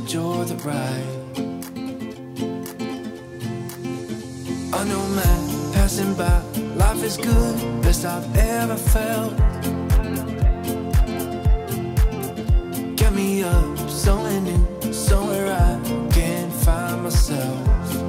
enjoy the ride. A new man passing by, life is good, best I've ever felt. Get me up, somewhere new, somewhere I can't find myself.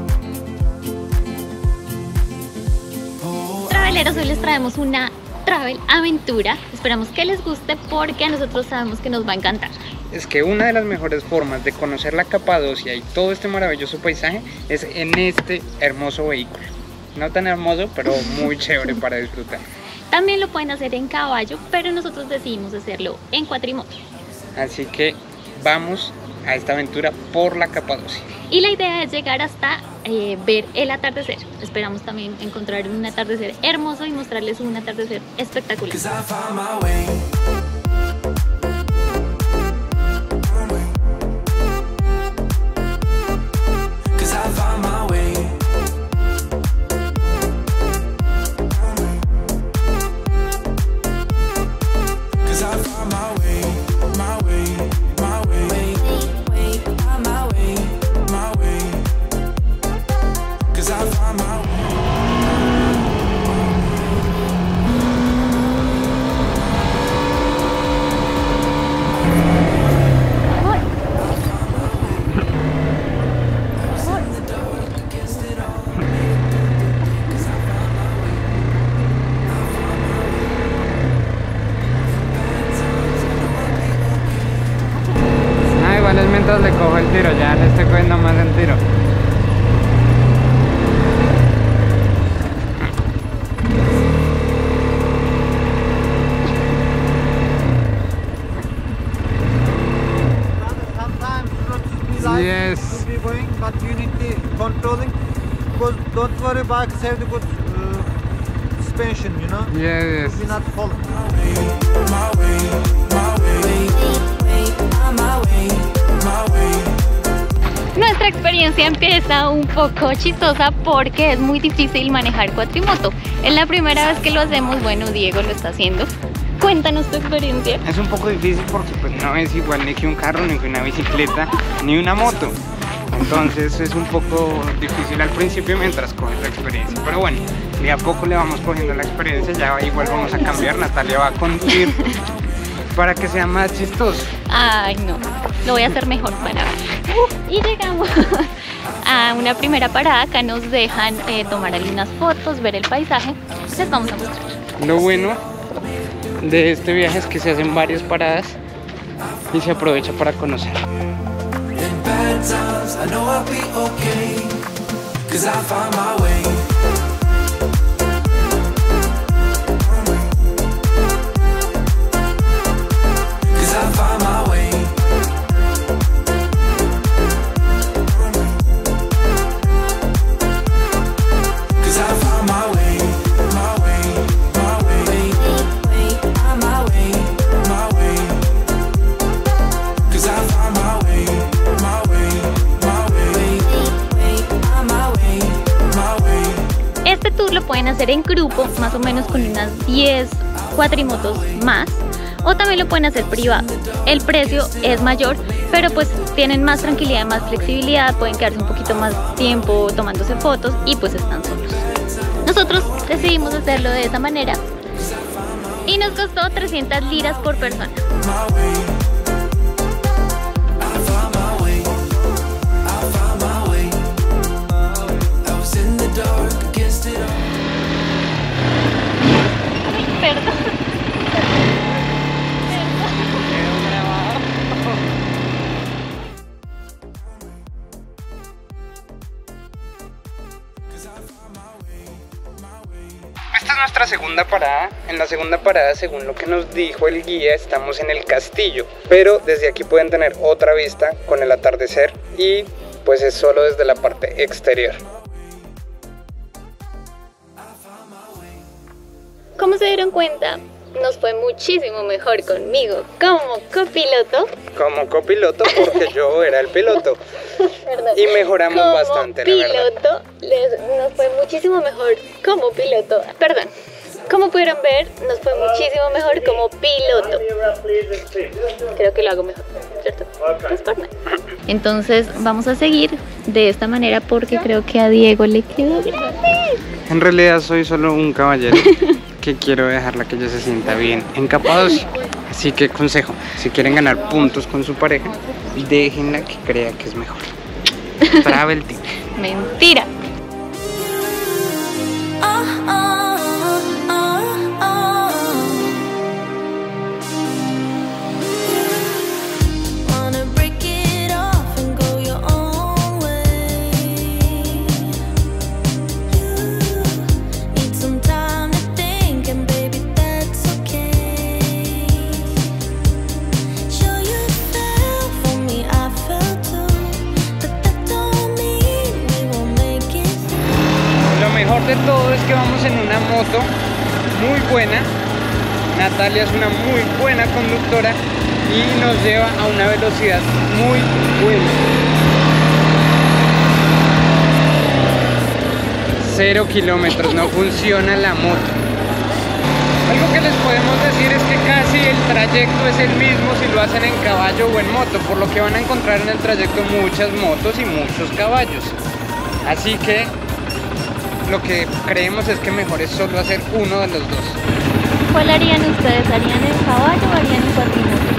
Traveleros, hoy les traemos una travel aventura. Esperamos que les guste porque a nosotros sabemos que nos va a encantar. Es que una de las mejores formas de conocer la Capadocia y todo este maravilloso paisaje es en este hermoso vehículo. No tan hermoso, pero muy chévere para disfrutar. También lo pueden hacer en caballo, pero nosotros decidimos hacerlo en cuatrimoto. Así que vamos a esta aventura por la Capadocia. Y la idea es llegar hasta ver el atardecer. Esperamos también encontrar un atardecer hermoso y mostrarles un atardecer espectacular. Mientras le cojo el tiro, ya le estoy cogiendo más el tiro. Yes. Going, but you need the controlling, because don't worry, bikes have the good suspension, you know. Yes. You're not falling. Nuestra experiencia empieza un poco chistosa porque es muy difícil manejar cuatrimoto. Es la primera vez que lo hacemos, bueno, Diego lo está haciendo. Cuéntanos tu experiencia. Es un poco difícil porque pues no es igual ni que un carro, ni que una bicicleta, ni una moto. Entonces es un poco difícil al principio mientras coges la experiencia. Pero bueno, de a poco le vamos cogiendo la experiencia, ya igual vamos a cambiar, Natalia va a conducir para que sea más chistoso. Ay, no, lo voy a hacer mejor para ver. Y llegamos a una primera parada. Acá nos dejan tomar algunas fotos, ver el paisaje. Les vamos a mostrar. Lo bueno de este viaje es que se hacen varias paradas y se aprovecha para conocer. Este tour lo pueden hacer en grupo, más o menos con unas 10 cuatrimotos más, o también lo pueden hacer privado. El precio es mayor, pero pues tienen más tranquilidad, más flexibilidad, pueden quedarse un poquito más tiempo tomándose fotos y pues están solos. Nosotros decidimos hacerlo de esa manera y nos costó 300 liras por persona. Perdón. Esta es nuestra segunda parada. En la segunda parada, según lo que nos dijo el guía, estamos en el castillo, pero desde aquí pueden tener otra vista con el atardecer y pues es solo desde la parte exterior. Como se dieron cuenta, nos fue muchísimo mejor conmigo como copiloto. Como copiloto, porque yo era el piloto. Perdón. Y mejoramos bastante, la verdad. Nos fue muchísimo mejor como piloto. Perdón. Como pudieron ver, nos fue muchísimo mejor como piloto. Creo que lo hago mejor, ¿cierto? Pues por nada. Entonces vamos a seguir de esta manera porque creo que a Diego le quedó grande. En realidad soy solo un caballero que quiero dejarla que ella se sienta bien en Capadocia. Así que consejo, si quieren ganar puntos con su pareja, déjenla que crea que es mejor. Travel tip. Mentira. De todo es que vamos en una moto muy buena. Natalia es una muy buena conductora y nos lleva a una velocidad muy buena. 0 kilómetros, no funciona la moto. Algo que les podemos decir es que casi el trayecto es el mismo si lo hacen en caballo o en moto, por lo que van a encontrar en el trayecto muchas motos y muchos caballos. Así que lo que creemos es que mejor es solo hacer uno de los dos. ¿Cuál harían ustedes? ¿Harían el caballo o harían el cuatrimoto?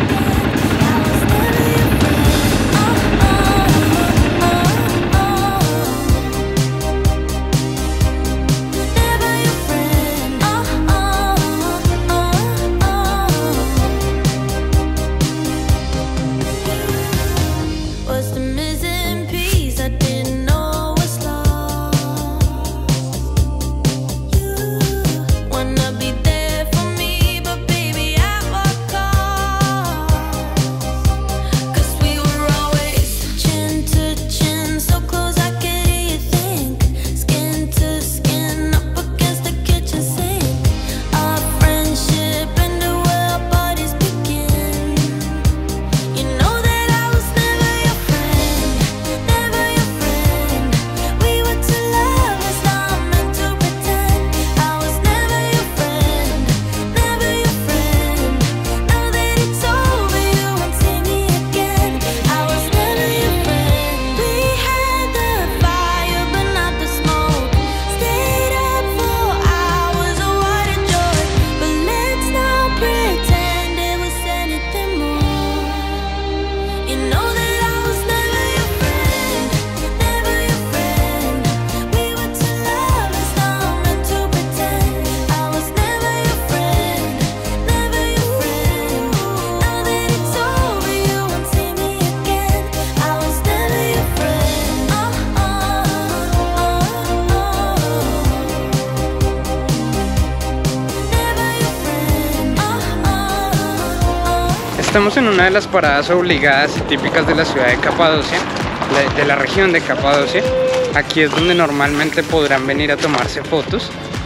Estamos en una de las paradas obligadas y típicas de la ciudad de Capadocia, de la región de Capadocia. Aquí es donde normalmente podrán venir a tomarse fotos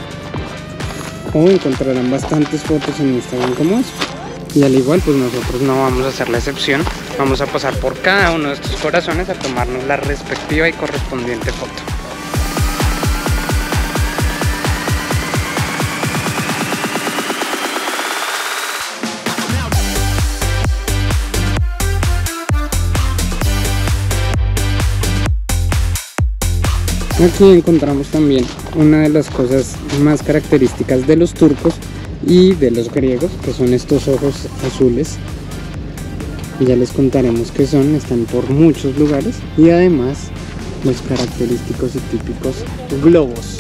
o encontrarán bastantes fotos en Instagram como eso. Y al igual, pues nosotros no vamos a hacer la excepción. Vamos a pasar por cada uno de estos corazones a tomarnos la respectiva y correspondiente foto. Aquí encontramos también una de las cosas más características de los turcos y de los griegos, que son estos ojos azules. Y ya les contaremos qué son, están por muchos lugares. Y además los característicos y típicos globos.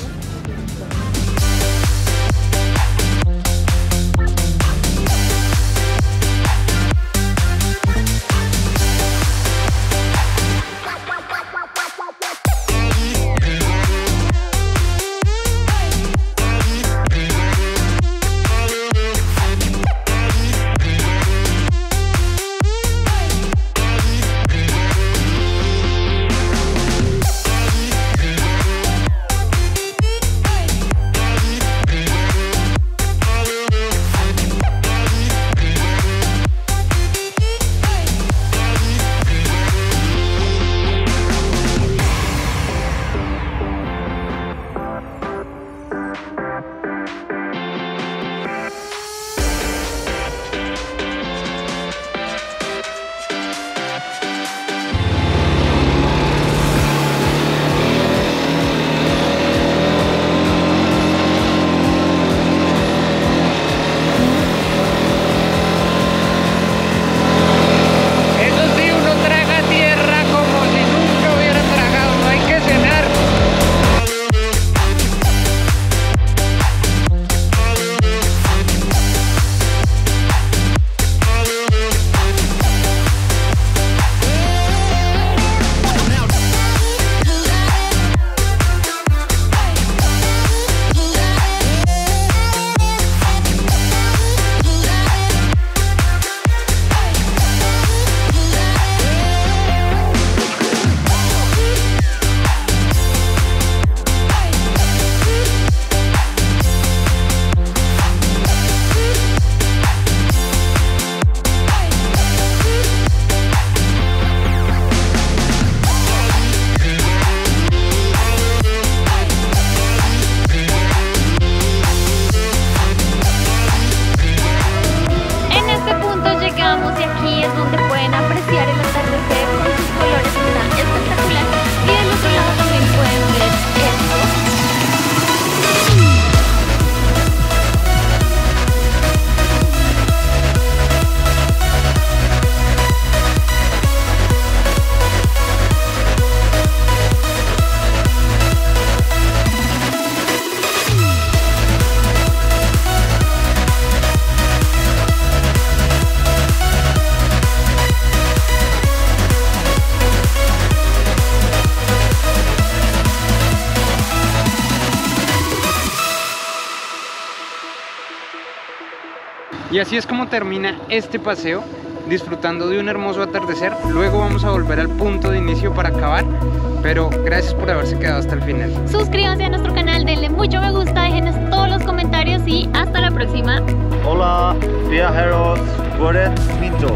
Y así es como termina este paseo, disfrutando de un hermoso atardecer. Luego vamos a volver al punto de inicio para acabar, pero gracias por haberse quedado hasta el final. Suscríbanse a nuestro canal, denle mucho me gusta, déjenos todos los comentarios y hasta la próxima. Hola, viajeros, buen minto.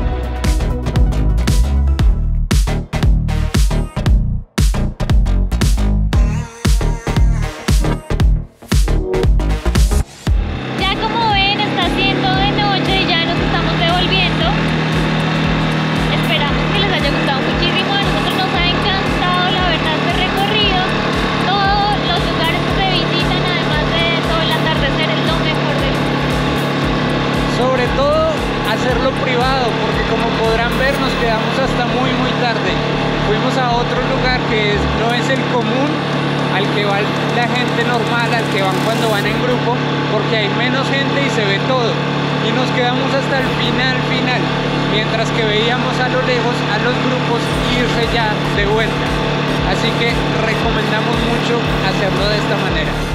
Ya como ven, está haciendo de noche y ya nos estamos devolviendo. Esperamos que les haya gustado muchísimo. A nosotros nos ha encantado, la verdad, este recorrido. Todos los lugares que se visitan, además de todo el atardecer, es lo mejor del mundo. Sobre todo hacerlo privado, porque como podrán ver nos quedamos hasta muy tarde. Fuimos a otro lugar que no es el común al que va la gente normal, al que van cuando van en grupo, porque hay menos gente y se ve todo. Y nos quedamos hasta el final, mientras que veíamos a lo lejos a los grupos irse ya de vuelta. Así que recomendamos mucho hacerlo de esta manera.